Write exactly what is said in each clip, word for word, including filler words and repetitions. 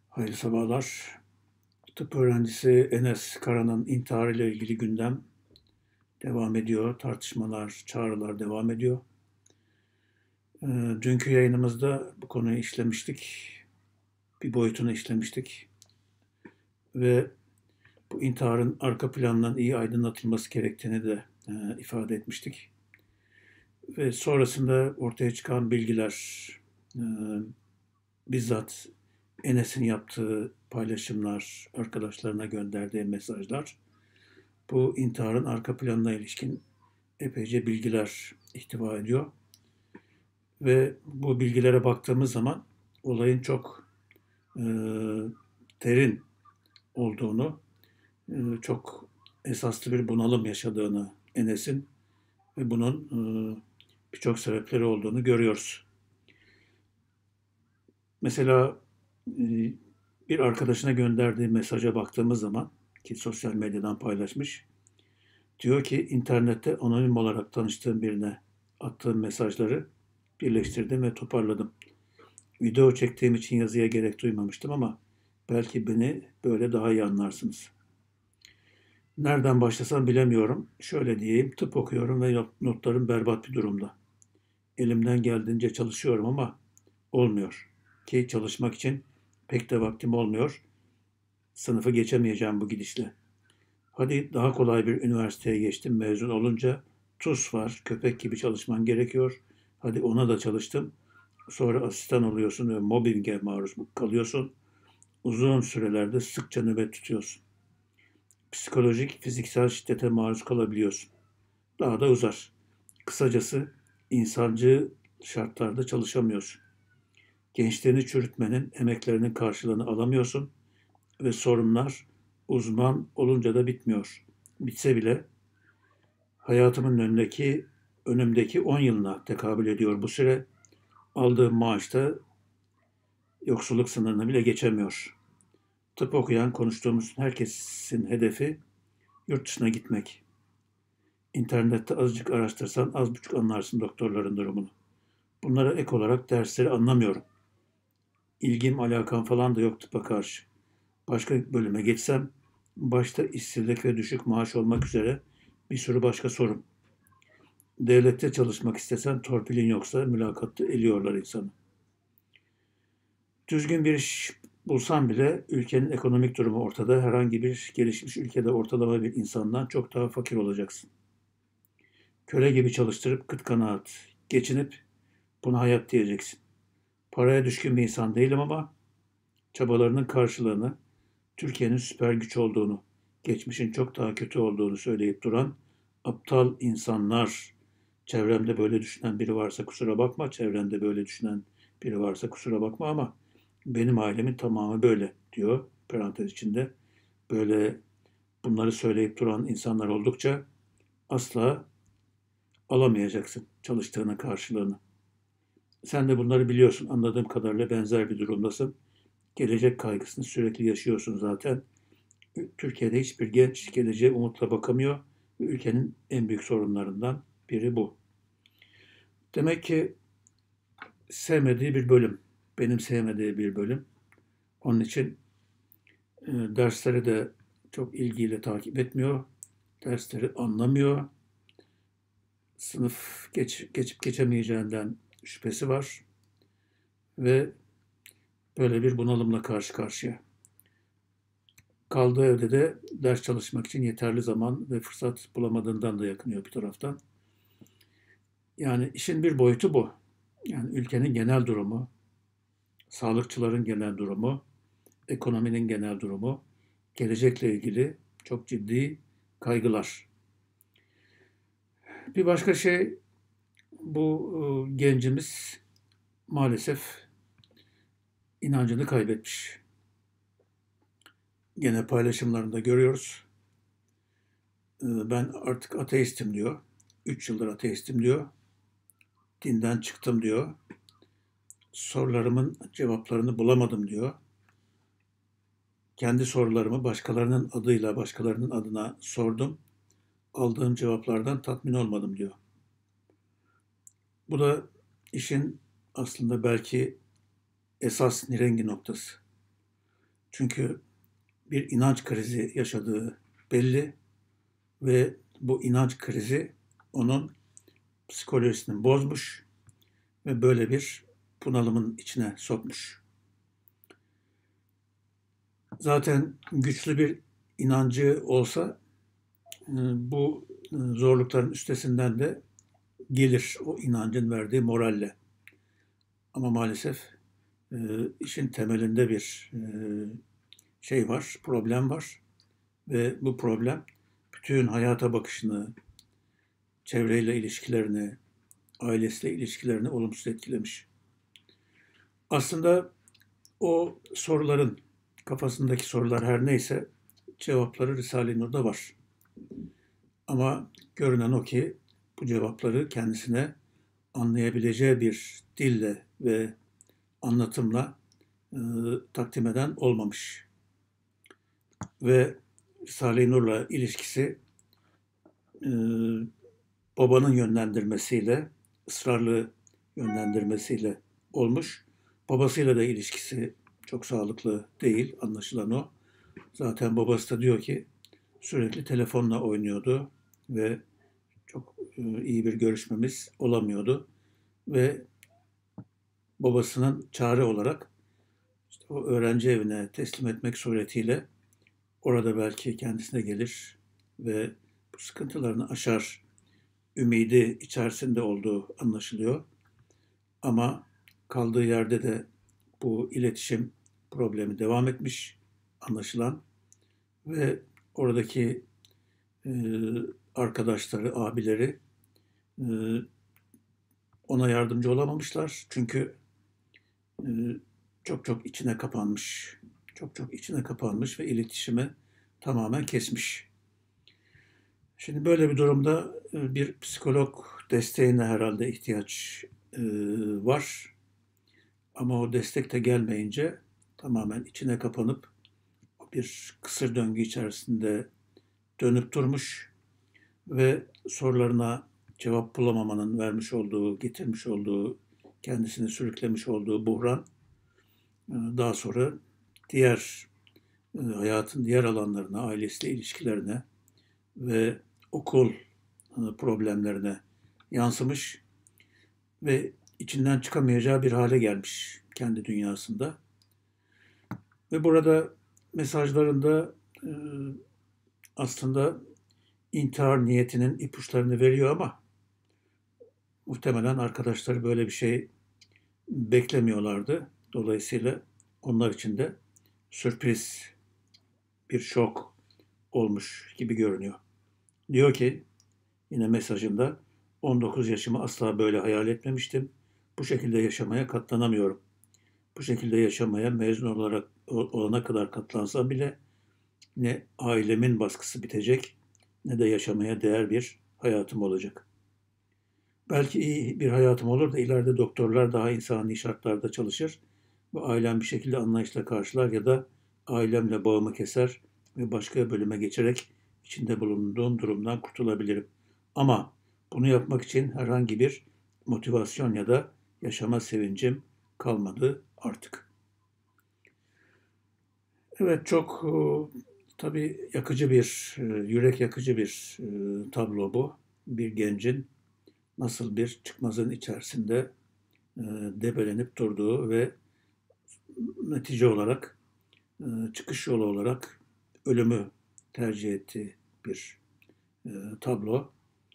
Hayırlı sabahlar. Tıp öğrencisi Enes Kara'nın intiharı ile ilgili gündem devam ediyor. Tartışmalar, çağrılar devam ediyor. Ee, dünkü yayınımızda bu konuyu işlemiştik. Bir boyutunu işlemiştik. Ve bu intiharın arka planından iyi aydınlatılması gerektiğini de e, ifade etmiştik. Ve sonrasında ortaya çıkan bilgiler, e, bizzat Enes'in yaptığı paylaşımlar, arkadaşlarına gönderdiği mesajlar, bu intiharın arka planına ilişkin epeyce bilgiler ihtiva ediyor. Ve bu bilgilere baktığımız zaman olayın çok e, derin olduğunu, e, çok esaslı bir bunalım yaşadığını Enes'in ve bunun e, birçok sebepleri olduğunu görüyoruz. Mesela e, bir arkadaşına gönderdiği mesaja baktığımız zaman, ki sosyal medyadan paylaşmış, diyor ki internette anonim olarak tanıştığım birine attığım mesajları birleştirdim ve toparladım. Video çektiğim için yazıya gerek duymamıştım ama belki beni böyle daha iyi anlarsınız. Nereden başlasam bilemiyorum. Şöyle diyeyim, tıp okuyorum ve notlarım berbat bir durumda. Elimden geldiğince çalışıyorum ama olmuyor. Ki çalışmak için pek de vaktim olmuyor. Sınıfı geçemeyeceğim bu gidişle. Hadi daha kolay bir üniversiteye geçtim mezun olunca. TUS var, köpek gibi çalışman gerekiyor. Hadi ona da çalıştım. Sonra asistan oluyorsun ve mobbinge maruz kalıyorsun. Uzun sürelerde sıkça nöbet tutuyorsun. Psikolojik, fiziksel şiddete maruz kalabiliyorsun. Daha da uzar. Kısacası insancı şartlarda çalışamıyorsun. Gençliğini çürütmenin, emeklerinin karşılığını alamıyorsun ve sorunlar uzman olunca da bitmiyor. Bitse bile hayatımın önündeki önümdeki on yılına tekabül ediyor bu süre. Aldığım maaşta yoksulluk sınırını bile geçemiyor. Tıp okuyan, konuştuğumuz herkesin hedefi yurt dışına gitmek. İnternette azıcık araştırsan az buçuk anlarsın doktorların durumunu. Bunlara ek olarak dersleri anlamıyorum. İlgim, alakam falan da yok tıpa karşı. Başka bölüme geçsem, başta işsizlik ve düşük maaş olmak üzere bir sürü başka sorun. Devlette çalışmak istesen torpilin yoksa mülakatta eliyorlar insanı. Düzgün bir iş bulsam bile ülkenin ekonomik durumu ortada. Herhangi bir gelişmiş ülkede ortalama bir insandan çok daha fakir olacaksın. Köle gibi çalıştırıp kıt kanaat geçinip buna hayat diyeceksin. Paraya düşkün bir insan değilim ama çabalarının karşılığını, Türkiye'nin süper güç olduğunu, geçmişin çok daha kötü olduğunu söyleyip duran aptal insanlar, çevremde böyle düşünen biri varsa kusura bakma, çevrende böyle düşünen biri varsa kusura bakma ama benim ailemin tamamı böyle diyor parantez içinde. Böyle bunları söyleyip duran insanlar oldukça asla alamayacaksın çalıştığının karşılığını. Sen de bunları biliyorsun. Anladığım kadarıyla benzer bir durumdasın. Gelecek kaygısını sürekli yaşıyorsun zaten. Türkiye'de hiçbir genç geleceğe umutla bakamıyor ve ülkenin en büyük sorunlarından biri bu. Demek ki sevmediği bir bölüm. Benim sevmediği bir bölüm. Onun için e, dersleri de çok ilgiyle takip etmiyor. Dersleri anlamıyor. Sınıf geç, geçip geçemeyeceğinden şüphesi var. Ve böyle bir bunalımla karşı karşıya. Kaldığı evde de ders çalışmak için yeterli zaman ve fırsat bulamadığından da yakınıyor bir taraftan. Yani işin bir boyutu bu. Yani ülkenin genel durumu, sağlıkçıların genel durumu, ekonominin genel durumu, gelecekle ilgili çok ciddi kaygılar. Bir başka şey, bu e, gencimiz maalesef inancını kaybetmiş. Gene paylaşımlarında görüyoruz. E, ben artık ateistim diyor. Üç yıldır ateistim diyor. Dinden çıktım diyor. Sorularımın cevaplarını bulamadım diyor. Kendi sorularımı başkalarının adıyla, başkalarının adına sordum. Aldığım cevaplardan tatmin olmadım diyor. Bu da işin aslında belki esas nirengi noktası. Çünkü bir inanç krizi yaşadığı belli ve bu inanç krizi onun psikolojisini bozmuş ve böyle bir bunalımın içine sokmuş. Zaten güçlü bir inancı olsa bu zorlukların üstesinden de gelir o inancın verdiği moralle. Ama maalesef işin temelinde bir şey var, problem var ve bu problem bütün hayata bakışını, çevreyle ilişkilerini, ailesiyle ilişkilerini olumsuz etkilemiş. Aslında o soruların, kafasındaki sorular her neyse cevapları Risale-i Nur'da var. Ama görünen o ki bu cevapları kendisine anlayabileceği bir dille ve anlatımla e, takdim eden olmamış. Ve Risale-i Nur'la ilişkisi e, babanın yönlendirmesiyle, ısrarlı yönlendirmesiyle olmuş. Babasıyla da ilişkisi çok sağlıklı değil, anlaşılan o. Zaten babası da diyor ki sürekli telefonla oynuyordu ve çok iyi bir görüşmemiz olamıyordu. Ve babasının çare olarak işte o öğrenci evine teslim etmek suretiyle orada belki kendisine gelir ve bu sıkıntılarını aşar ümidi içerisinde olduğu anlaşılıyor. Ama kaldığı yerde de bu iletişim problemi devam etmiş anlaşılan ve oradaki e, arkadaşları, abileri e, ona yardımcı olamamışlar. Çünkü e, çok çok içine kapanmış. Çok çok içine kapanmış ve iletişimi tamamen kesmiş. Şimdi böyle bir durumda e, bir psikolog desteğine herhalde ihtiyaç e, var. Ama o destek de gelmeyince tamamen içine kapanıp bir kısır döngü içerisinde dönüp durmuş ve sorularına cevap bulamamanın vermiş olduğu, getirmiş olduğu, kendisini sürüklemiş olduğu buhran daha sonra diğer hayatın diğer alanlarına, ailesiyle ilişkilerine ve okul problemlerine yansımış ve içinden çıkamayacağı bir hale gelmiş kendi dünyasında. Ve burada mesajlarında e, aslında intihar niyetinin ipuçlarını veriyor ama muhtemelen arkadaşları böyle bir şey beklemiyorlardı. Dolayısıyla onlar için de sürpriz bir şok olmuş gibi görünüyor. Diyor ki yine mesajında on dokuz yaşımı asla böyle hayal etmemiştim. Bu şekilde yaşamaya katlanamıyorum. Bu şekilde yaşamaya mezun olarak olana kadar katlansam bile ne ailemin baskısı bitecek ne de yaşamaya değer bir hayatım olacak. Belki iyi bir hayatım olur da ileride doktorlar daha insani şartlarda çalışır ve ailem bir şekilde anlayışla karşılar ya da ailemle bağımı keser ve başka bölüme geçerek içinde bulunduğum durumdan kurtulabilirim. Ama bunu yapmak için herhangi bir motivasyon ya da yaşama sevincim kalmadı artık. Evet, çok tabii yakıcı bir, yürek yakıcı bir tablo bu. Bir gencin nasıl bir çıkmazın içerisinde debelenip durduğu ve netice olarak, çıkış yolu olarak ölümü tercih ettiği bir tablo.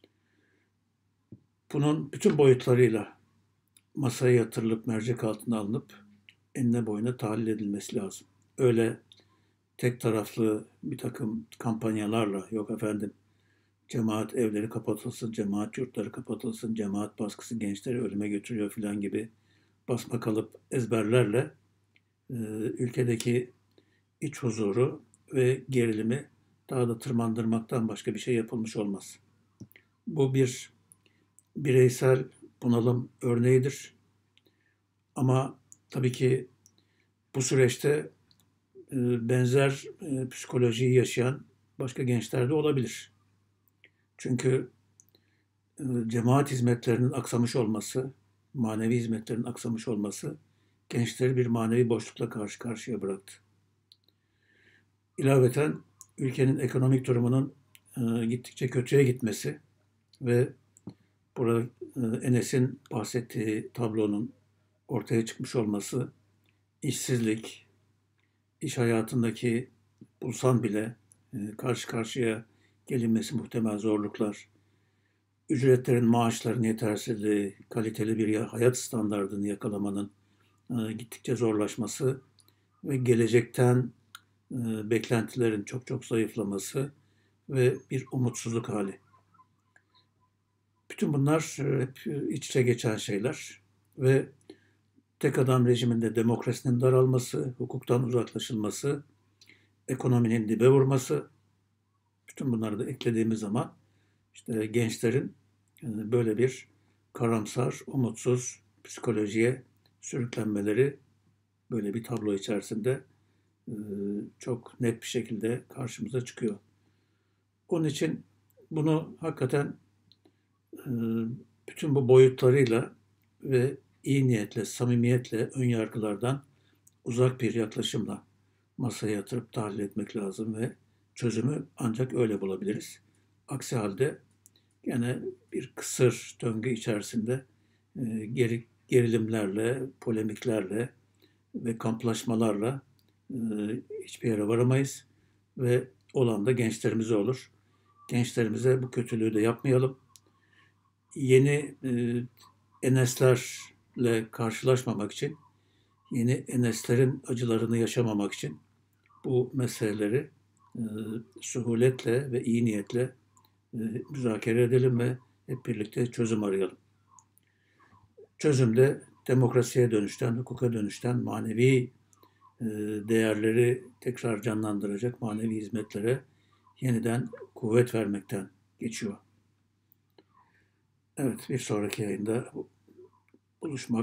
Bunun bütün boyutlarıyla masaya yatırılıp mercek altına alınıp enine boyuna tahlil edilmesi lazım. Öyle tek taraflı bir takım kampanyalarla, yok efendim cemaat evleri kapatılsın, cemaat yurtları kapatılsın, cemaat baskısı gençleri ölüme götürüyor filan gibi basma kalıp ezberlerle e, ülkedeki iç huzuru ve gerilimi daha da tırmandırmaktan başka bir şey yapılmış olmaz. Bu bir bireysel bunalım örneğidir. Ama tabii ki bu süreçte e, benzer e, psikolojiyi yaşayan başka gençler de olabilir. Çünkü e, cemaat hizmetlerinin aksamış olması, manevi hizmetlerin aksamış olması gençleri bir manevi boşlukla karşı karşıya bıraktı. İlaveten ülkenin ekonomik durumunun e, gittikçe kötüye gitmesi ve burada e, Enes'in bahsettiği tablonun ortaya çıkmış olması, işsizlik, iş hayatındaki bulsan bile e, karşı karşıya gelinmesi muhtemel zorluklar, ücretlerin, maaşların yetersizliği, kaliteli bir hayat standardını yakalamanın e, gittikçe zorlaşması ve gelecekten e, beklentilerin çok çok zayıflaması ve bir umutsuzluk hali. Bütün bunlar e, hep iç içe geçen şeyler ve tek adam rejiminde demokrasinin daralması, hukuktan uzaklaşılması, ekonominin dibe vurması, bütün bunları da eklediğimiz zaman işte gençlerin e, böyle bir karamsar, umutsuz psikolojiye sürüklenmeleri böyle bir tablo içerisinde e, çok net bir şekilde karşımıza çıkıyor. Onun için bunu hakikaten e, bütün bu boyutlarıyla ve iyi niyetle, samimiyetle, ön yargılardan uzak bir yaklaşımla masaya yatırıp tahlil etmek lazım ve çözümü ancak öyle bulabiliriz. Aksi halde gene bir kısır döngü içerisinde e, geri, gerilimlerle, polemiklerle ve kamplaşmalarla e, hiçbir yere varamayız ve olan da gençlerimize olur. Gençlerimize bu kötülüğü de yapmayalım. Yeni e, Enes'lerle karşılaşmamak için, yeni Enes'lerin acılarını yaşamamak için bu meseleleri e, suhuletle ve iyi niyetle e, müzakere edelim ve hep birlikte çözüm arayalım. Çözüm de demokrasiye dönüşten, hukuka dönüşten, manevi e, değerleri tekrar canlandıracak manevi hizmetlere yeniden kuvvet vermekten geçiyor. Evet, bir sonraki yayında buluşmak